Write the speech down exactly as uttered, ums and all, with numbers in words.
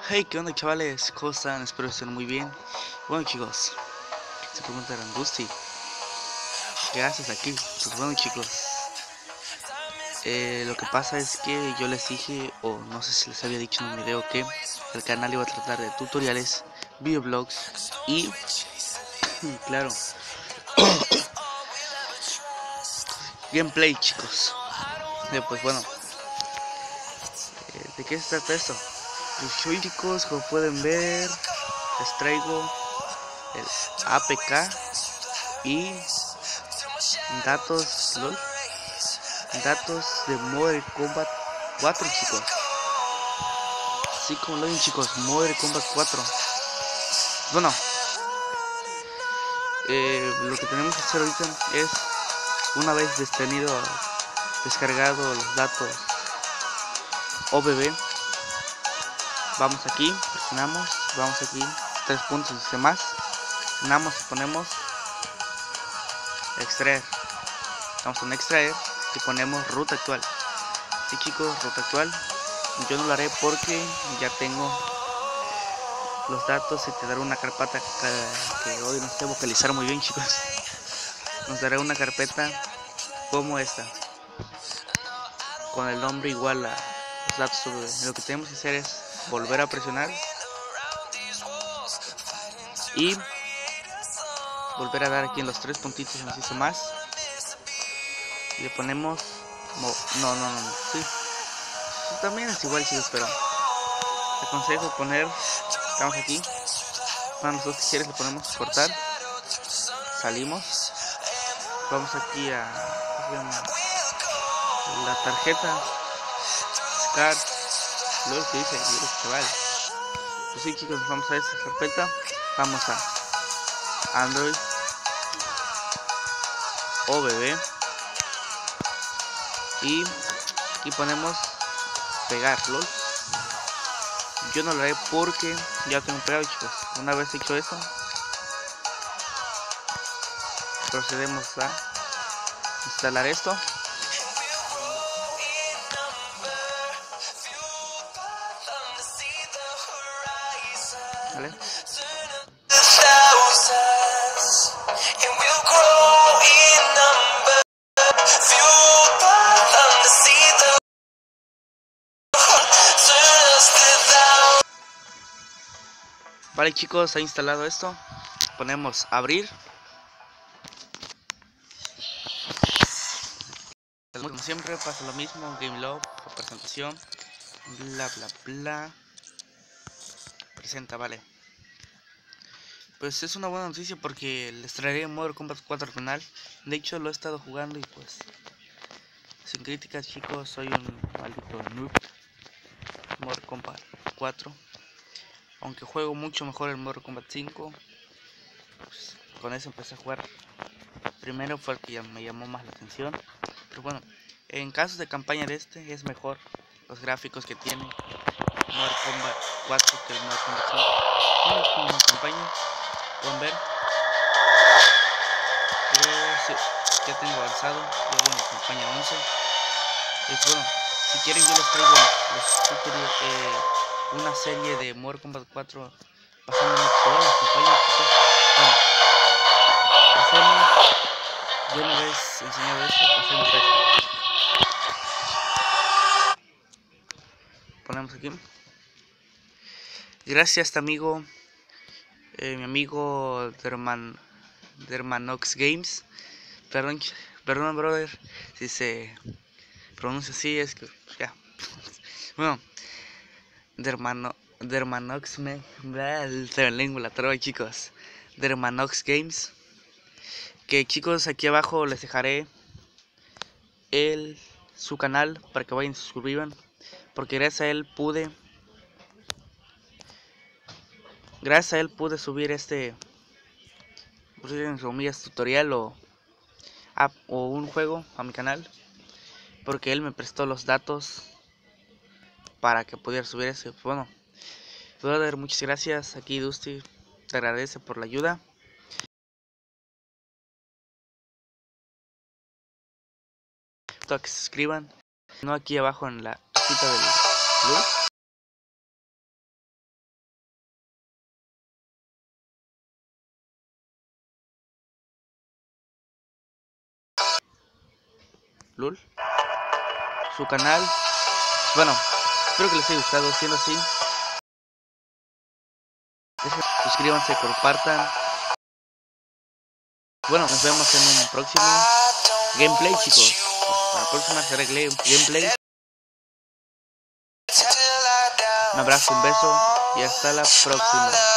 Hey, ¿qué onda, chavales? ¿Cómo están? Espero que estén muy bien. Bueno, chicos, se preguntarán, Dusty, ¿qué haces aquí? Pues bueno, chicos, eh, lo que pasa es que yo les dije, o no sé si les había dicho en un video, que el canal iba a tratar de tutoriales, videoblogs y, claro, gameplay, chicos. Eh, pues bueno, eh, ¿de qué se trata esto? Pues hoy, chicos, como pueden ver, les traigo el A P K y datos LOL, datos de Mortal Kombat cuatro, chicos. Así como lo ven, chicos, Mortal Kombat cuatro. Bueno, eh, lo que tenemos que hacer ahorita es, una vez tenido descargado los datos O B B, vamos aquí, presionamos, vamos aquí, tres puntos y más, presionamos y ponemos extraer. Vamos en extraer y ponemos ruta actual. Sí, chicos, ruta actual. Yo no lo haré porque ya tengo los datos y te daré una carpeta que, que hoy no sé vocalizar muy bien, chicos. Nos dará una carpeta como esta, con el nombre igual a los datos sobre. Lo que tenemos que hacer es volver a presionar y volver a dar aquí en los tres puntitos en hizo más y le ponemos no no no no sí, también es igual, chicos, pero te aconsejo poner, estamos aquí, para nosotros si quieres le ponemos cortar, salimos, vamos aquí a la tarjeta Scar, luego que dice chaval. Pues sí, chicos, vamos a esa carpeta, vamos a Android O B B y aquí ponemos pegar LOL. Yo no lo haré porque ya tengo pegado, chicos. Una vez hecho eso, procedemos a instalar esto. ¿Vale? Vale, chicos, ha instalado esto. Ponemos abrir. Como siempre pasa lo mismo, Game Log, presentación, bla bla bla. Presenta, vale. Pues es una buena noticia porque les traeré Mortal Kombat cuatro al final. De hecho lo he estado jugando y pues, sin críticas, chicos, soy un maldito noob. Mortal Kombat cuatro. Aunque juego mucho mejor el Mortal Kombat cinco, pues, con eso empecé a jugar. Primero fue el que me llamó más la atención. Pero bueno, en casos de campaña de este es mejor los gráficos que tiene Mortal Kombat cuatro que el Mortal Kombat cinco. En la campaña pueden ver, pero sí, ya tengo avanzado, ya voy en la campaña once. Y bueno, si quieren yo les traigo los tutoriales, eh, una serie de Mortal Kombat cuatro pasándome todas las campañas, chicos. Bueno, pasemos, yo una vez enseñado esto, pasemos a esto. Ponemos aquí. Gracias a este amigo, eh, mi amigo Derman, Dermanox Games. Perdón, perdón, brother, si se pronuncia así, es que ya. Bueno, Dermano, Dermanox me, se me lengua la traba, chicos. Dermanox Games. Que, chicos, aquí abajo les dejaré el su canal para que vayan y se suscriban, porque gracias a él pude gracias a él pude subir este, pues, en comillas, tutorial o app o un juego a mi canal, porque él me prestó los datos para que pudiera subir ese. Bueno, brother, muchas gracias. Aquí Dusty te agradece por la ayuda. A que se suscriban, no aquí abajo en la cajita del blue. Lul, su canal. Bueno, espero que les haya gustado. Siendo así, suscríbanse, compartan. Bueno, nos vemos en un próximo gameplay, chicos. Para la próxima será gameplay. Un abrazo, un beso y hasta la próxima.